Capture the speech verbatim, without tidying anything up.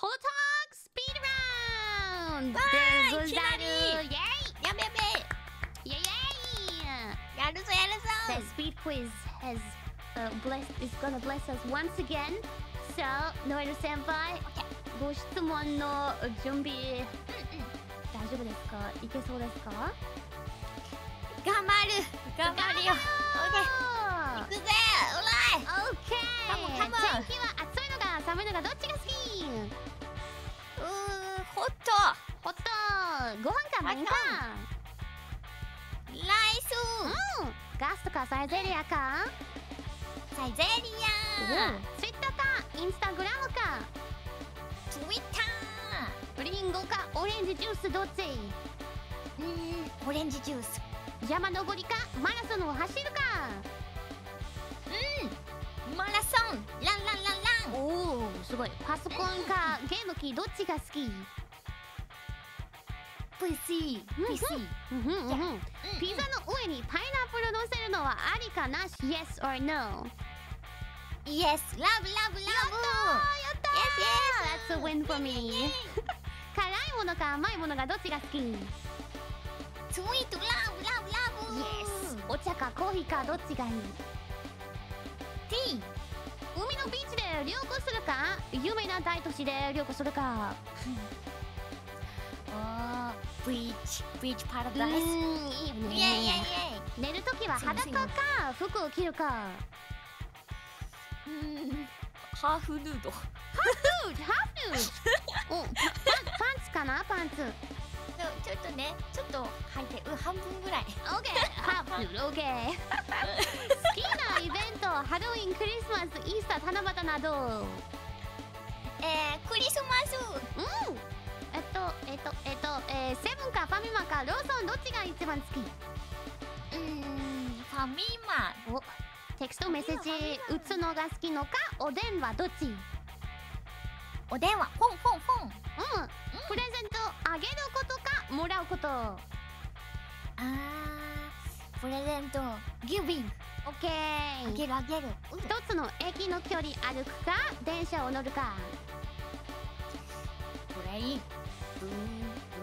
ホロトークスピードラウンドでござる。イエイやべやべイエイイエイ。 やるぞやるぞ The speed quiz has uh, blessed is gonna bless us once again. So, ノエル先輩、ご質問の準備、 うんうん大丈夫ですか？いけそうですか？ 頑張る頑張るよオ行くぜおらいッケー。 カモンカモン天気は暑いのか寒いのかどっちが好き？ うーんホットホットご飯か麺か？ ライスうんガスとかサイゼリアか？ サイゼリアツイッターかインスタグラムか？ ツイッタリンゴかオレンジジュースどっち？ ーうーんオレンジジュース山登りかマラソンを走るか？ うんマラソンランランランランおおすごい。パソコンかゲーム機どっちが好き？ ピーシーうんピーシーうんうんうんじゃあピザの上にパイナップル乗せるのはありかなし Yes or No？ イエスラブラブラブやったー That's a win for イエ me イ辛いものか甘いものがどっちが好き？ Yes スイートラブラブラブお茶かコーヒーかどっちがいい？ ティー海のビーチで旅行するか有名な大都市で旅行するか？ あービーチビーチパラうダイスーんいいよねイエイイエイイエイ寝るときは裸か服を着るか？ うーんハーフヌードフードハーフヌードおパンパンツかなパンツちょっとねちょっと履いてうん半分ぐらい OK ハーフヌード OK 好きなイベントハロウィンクリスマスイースター七夕などえークリスマスうんえっとえっとえっとえー、セブンかファミマかローソンどっちが一番好き？ うーんファミマおテキストメッセージ打つのが好きのかお電話どっち？ お電話フォンフォンフォンうんプレゼントあげることかもらうこと？ あープレゼントギブイングオッケーあげるあげるうん一つの駅の距離歩くか電車を乗るか？ これいいブーン